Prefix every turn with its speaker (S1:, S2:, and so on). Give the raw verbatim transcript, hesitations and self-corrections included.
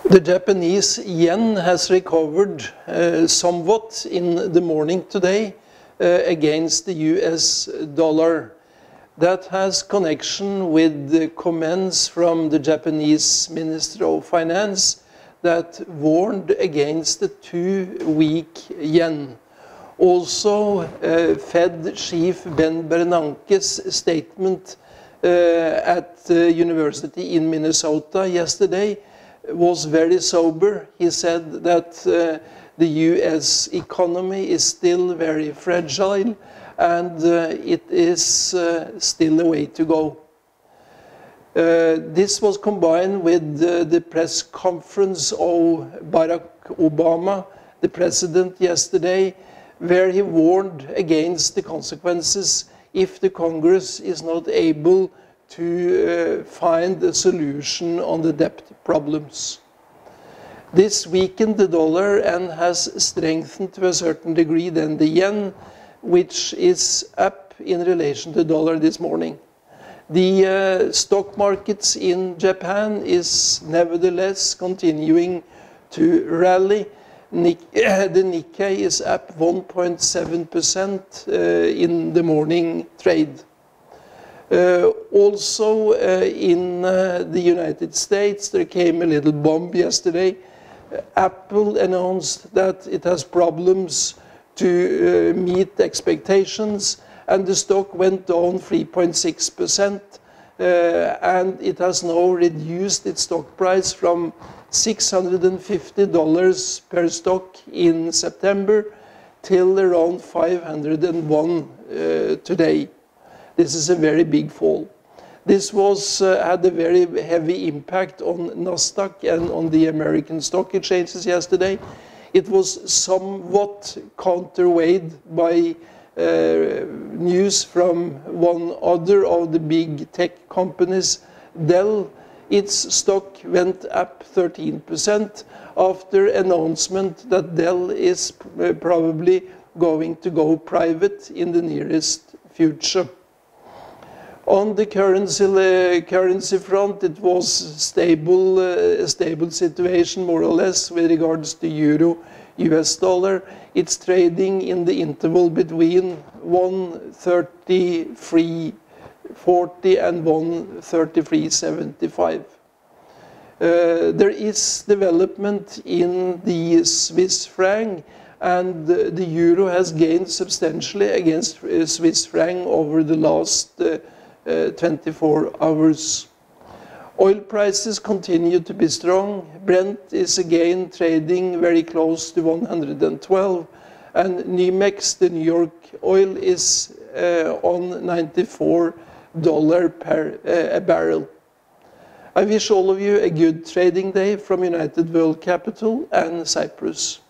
S1: The Japanese yen has recovered uh, somewhat in the morning today uh, against the U S dollar. That has connection with the comments from the Japanese Minister of Finance that warned against the too weak yen. Also, uh, Fed Chief Ben Bernanke's statement uh, at the university in Minnesota yesterday was very sober. He said that uh, the U S economy is still very fragile and uh, it is uh, still a way to go. Uh, this was combined with uh, the press conference of Barack Obama, the president, yesterday, where he warned against the consequences if the Congress is not able to uh, find a solution on the debt problems. This weakened the dollar and has strengthened to a certain degree then the yen, which is up in relation to the dollar this morning. The uh, stock markets in Japan is nevertheless continuing to rally. Nik the Nikkei is up one point seven percent uh, in the morning trade. Uh, also uh, in uh, the United States, there came a little bomb yesterday. Uh, Apple announced that it has problems to uh, meet expectations, and the stock went down three point six percent, uh, and it has now reduced its stock price from six hundred fifty dollars per stock in September till around five hundred one uh, today. This is a very big fall. This was, uh, had a very heavy impact on Nasdaq and on the American stock exchanges yesterday. It was somewhat counterweighed by uh, news from one other of the big tech companies, Dell. Its stock went up thirteen percent after announcement that Dell is probably going to go private in the nearest future. On the currency, uh, currency front, it was stable, uh, a stable situation more or less with regards to euro, U S dollar. It's trading in the interval between one thirty-three forty and one thirty-three seventy-five. Uh, there is development in the Swiss franc, and the, the euro has gained substantially against uh, Swiss franc over the last uh, uh, twenty-four hours. Oil prices continue to be strong. Brent is again trading very close to one hundred twelve, and NYMEX, the New York oil, is uh, on ninety-four dollars per uh, a barrel. I wish all of you a good trading day from United World Capital and Cyprus.